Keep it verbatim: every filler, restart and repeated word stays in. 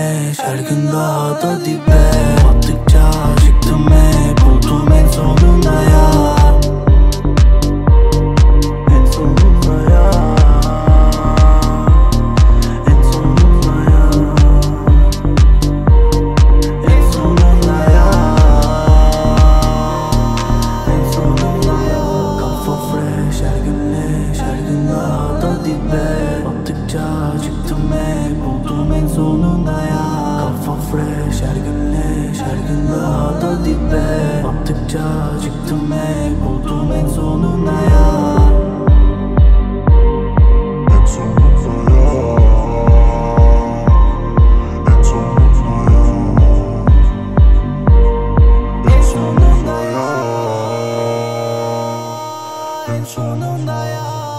güneş her gün daha da dibe. Battıkça çıktım hep, buldum en sonunda ya. En sonunda ya. En sonunda ya. En sonunda ya. En sonunda ya. Kafa fresh her güneş her gün daha da dibe. Battıkça çıktım hep, buldum en sonunda ya. Kafa fresh her güneş her gün daha da dibe. Battıkça çıktım hep, buldum en sonunda ya. En sonunda ya. En sonunda ya. En sonunda ya. En sonunda ya.